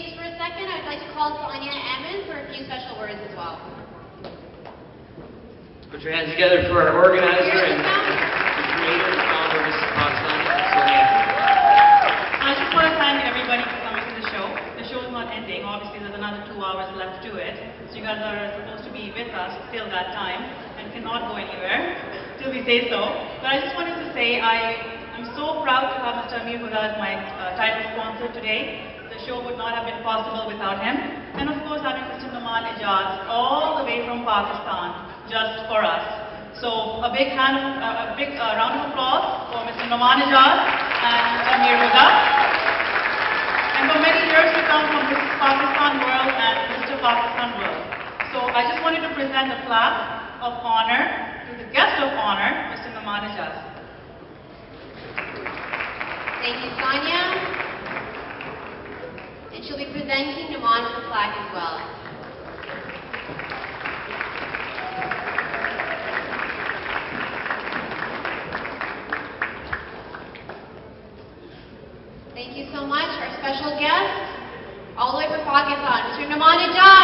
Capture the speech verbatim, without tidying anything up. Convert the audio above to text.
stage for a second, I'd like to call Sonia Ammon for a few special words as well. Put your hands together for our organizer Here's and the founder. the creator and founder of Mister Pakistan, Sonia. I just want to thank everybody for coming to the show. The show is not ending. Obviously, there's another two hours left to it. So you guys are supposed to be with us till that time and cannot go anywhere till we say so. But I just wanted to say I am so proud to have Mister Amir Huda as my uh, title sponsor today. The show would not have been possible without him. And of course, having Mister Nouman Ijaz all the way from Pakistan just for us. So a big hand, of, uh, a big uh, round of applause for Mister Nouman Ijaz and Amir Huda. And for many years to come from Missus Pakistan World and Mister Pakistan World. So I just wanted to present a plaque of honor to the guest of honor, Mister Nouman Ijaz. Thank you, Sonia. And she'll be presenting Nouman with the plaque as well. Thank you so much, our special guest, all the way from Pakistan, Mister Nouman Ijaz.